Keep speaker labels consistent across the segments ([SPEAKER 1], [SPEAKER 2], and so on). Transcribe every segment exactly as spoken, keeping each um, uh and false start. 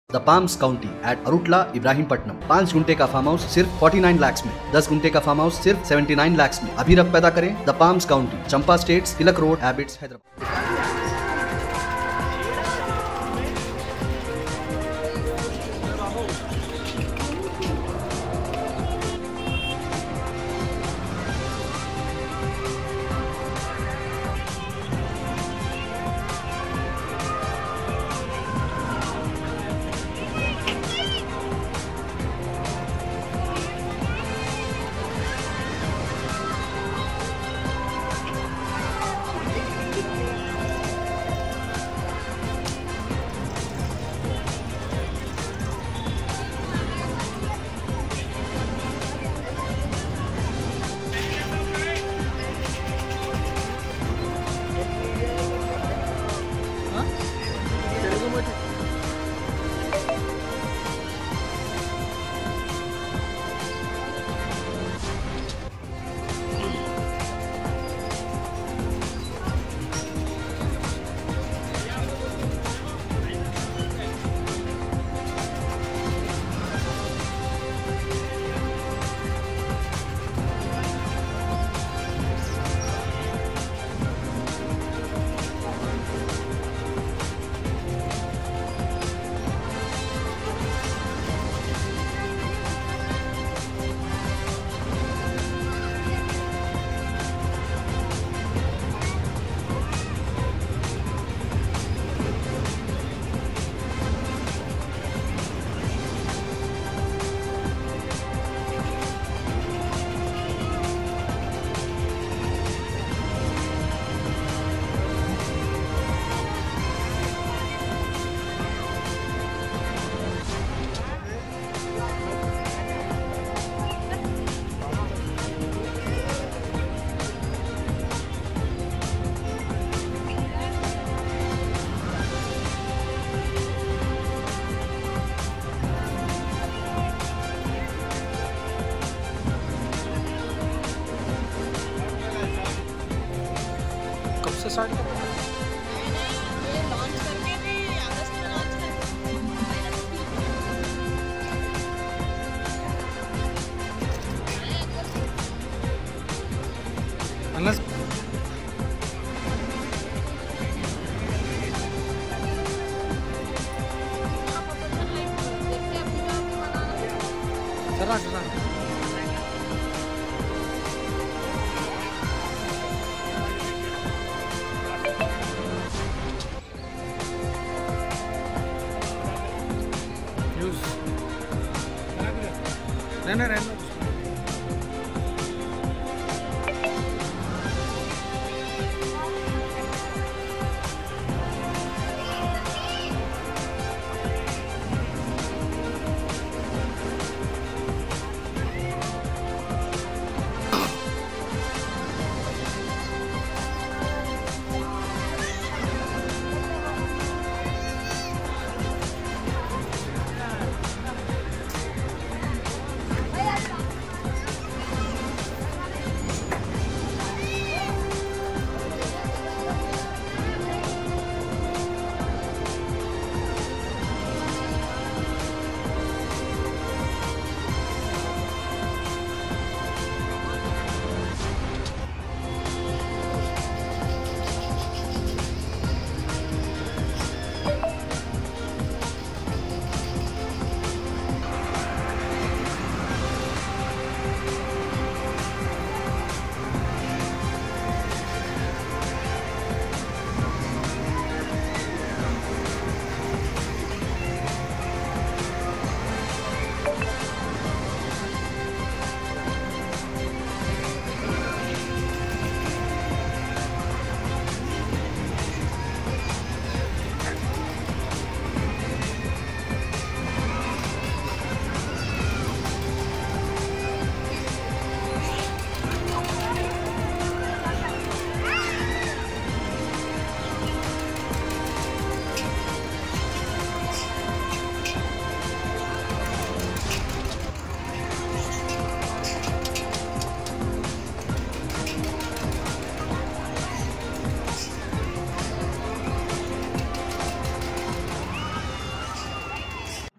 [SPEAKER 1] The palms county at Arutla Ibrahimpatnam. पांच गुंटे का फार्म हाउस सिर्फ उनचास लाख में, दस गुंटे का फार्म हाउस सिर्फ उन्यासी लाख में। अभी रख पैदा करें। The palms county, Champa states, Tilak road, habits, Hyderabad.
[SPEAKER 2] से स्टार्ट कर
[SPEAKER 3] ये लॉन्च करके भी अगस्त में लॉन्च
[SPEAKER 2] अनस चला चला रहना रहना
[SPEAKER 3] करके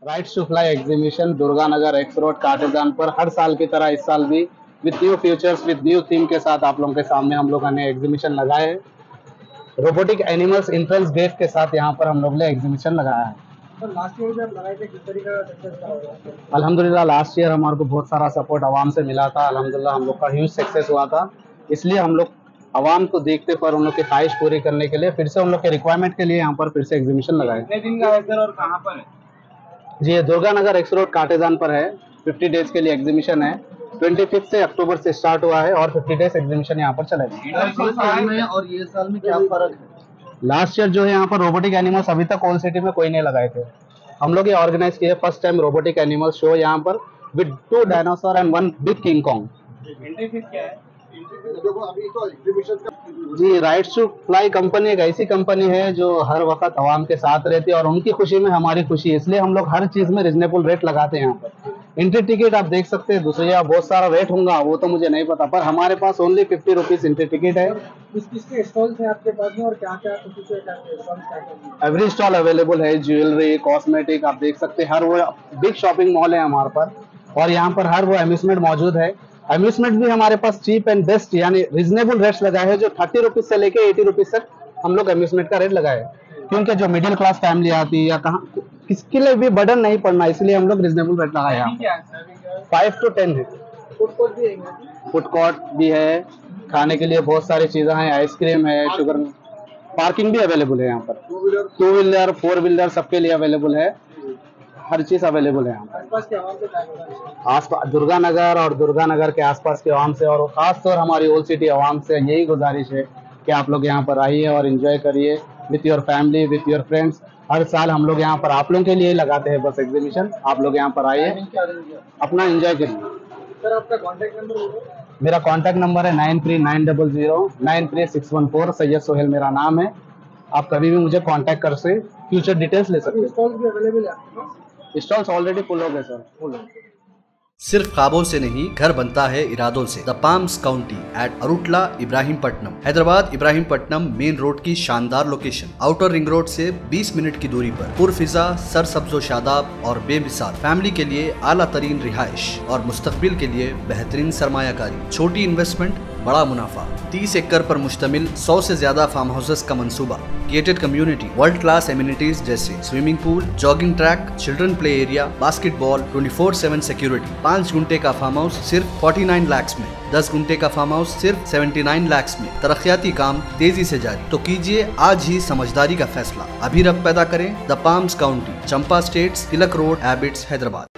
[SPEAKER 4] rights to fly exhibition Durga Nagar X road Katedan पर हर साल की तरह इस साल भी with new features with new theme के साथ आप लोगों के सामने हम लोगों ने एग्जीबिशन लगाए हैं। रोबोटिक एनिमल्स एंट्रेंस गेट के साथ यहाँ पर हम लोग ने एग्जीबिशन लगाया है।
[SPEAKER 2] तो लास्ट ईयर जब लगाए थे किस तरीके का सक्सेस रहा होगा?
[SPEAKER 4] अल्हम्दुलिल्लाह लास्ट ईयर हमारे को बहुत सारा सपोर्ट आवाम से मिला था। अल्हम्दुलिल्लाह हम लोग का ह्यूज सक्सेस हुआ था, इसलिए हम लोग आवाम को देखते पर उन लोग की ख्वाहिश पूरी करने के लिए फिर से उन लोग के रिक्वायरमेंट के लिए यहाँ पर फिर से एग्जीबिशन लगाए।
[SPEAKER 2] कितने दिन का है सर और कहाँ पर है?
[SPEAKER 4] जी ये दुर्गा नगर एक्स रोड काटेदान पर है। फिफ्टी डेज के लिए एग्जीबिशन है। ट्वेंटी फिफ्थ से अक्टूबर से स्टार्ट हुआ है और फिफ्टी डेज एग्जीबिशन यहाँ पर चलेगा।
[SPEAKER 2] और ये साल में क्या फर्क है?
[SPEAKER 4] लास्ट ईयर जो है यहाँ पर रोबोटिक एनिमल्स अभी तक ओल्ड सिटी में कोई नहीं लगाए थे। हम लोग ये ऑर्गेनाइज किए first time robotic animal show यहाँ पर with two dinosaur and one big King Kong.
[SPEAKER 2] Entry fee क्या है?
[SPEAKER 4] जी राइट्स टू फ्लाई कंपनी एक ऐसी कंपनी है जो हर वक्त आवाम के साथ रहती है और उनकी खुशी में हमारी खुशी है, इसलिए हम लोग हर चीज में रिजनेबल रेट लगाते हैं। यहाँ पर एंट्री टिकट आप देख सकते हैं, दूसरे यहाँ बहुत सारा रेट होगा वो तो मुझे नहीं पता, पर हमारे पास only fifty rupees entry ticket है।
[SPEAKER 2] किस किसके स्टॉल्स हैं आपके पास में और क्या क्या स्टॉल्स?
[SPEAKER 4] एवरी स्टॉल अवेलेबल है, ज्वेलरी कॉस्मेटिक आप देख सकते हैं। हर वो बिग शॉपिंग मॉल है हमारे पास और यहाँ पर हर वो अम्यूजमेंट मौजूद है। अम्यूजमेंट भी हमारे पास चीप एंड बेस्ट यानी रिजनेबल रेट्स लगाए हैं, जो थर्टी रुपीज से लेके एटी रुपीज तक हम लोग अम्यूजमेंट का रेट लगाए हैं, क्योंकि जो मिडिल क्लास फैमिली आती है या कहाँ किसके लिए भी बर्डन नहीं पड़ना, इसलिए हम लोग रिजनेबल रेट लगाए हैं। फाइव टू टेन है।
[SPEAKER 2] फूड कोर्ट भी है?
[SPEAKER 4] फूड कोर्ट भी है, खाने के लिए बहुत सारी चीजें हैं, आइसक्रीम है, शुगर, पार्किंग भी अवेलेबल है यहाँ पर। टू व्हीलर फोर व्हीलर सबके लिए अवेलेबल है, हर चीज अवेलेबल है यहाँ पर।
[SPEAKER 2] आसपास के आवाम से क्या होगा?
[SPEAKER 4] आसपास दुर्गा नगर और दुर्गा नगर के आसपास के आवाम से और खास तौर हमारी ओल्ड सिटी आवाम से यही गुजारिश है कि आप लोग यहाँ पर आइए और एंजॉय करिए with your family with your friends. हर साल हम लोग यहाँ पर आप लोगों के लिए लगाते हैं बस एग्जीबिशन, आप लोग यहाँ पर आइए अपना एंजॉय करिए।
[SPEAKER 2] सर आपका कॉन्टैक्ट नंबर होगा?
[SPEAKER 4] मेरा कॉन्टैक्ट नंबर है nine three nine double zero nine three six one four. Syed Sohail मेरा नाम है, आप कभी भी मुझे कॉन्टैक्ट कर से फ्यूचर डिटेल्स ले सकते
[SPEAKER 2] स्टॉल्स भी अवेलेबल है आपके पास?
[SPEAKER 4] हैं। स्टॉल्स ऑलरेडी फुल हो गए सर, फुल हो।
[SPEAKER 1] सिर्फ ख्वाबों से नहीं घर बनता है इरादों से। The palms county at Arutla Ibrahimpatnam, Hyderabad Ibrahimpatnam main road की शानदार लोकेशन। आउटर रिंग रोड से बीस मिनट की दूरी पर पुरफिजा सरसब्जो शादाब और बेमिसाल फैमिली के लिए आला तरीन रिहाइश और मुस्तकबिल के लिए बेहतरीन सरमायाकारी। छोटी इन्वेस्टमेंट बड़ा मुनाफा। तीस एकड़ पर मुश्तमिल सौ से ज्यादा फार्म हाउसेस का मंसूबा। Gated community, world class amenities जैसे swimming pool, jogging track, children play area, basketball, twenty four seven security. पाँच गुंटे का फार्म हाउस सिर्फ उनचास लाख में, दस गुंटे का फार्म हाउस सिर्फ उन्यासी लाख में। तरक्याती काम तेजी से जारी, तो कीजिए आज ही समझदारी का फैसला। अभी रब पैदा करें। The palms county, Champa states, Tilak road, Abids, Hyderabad.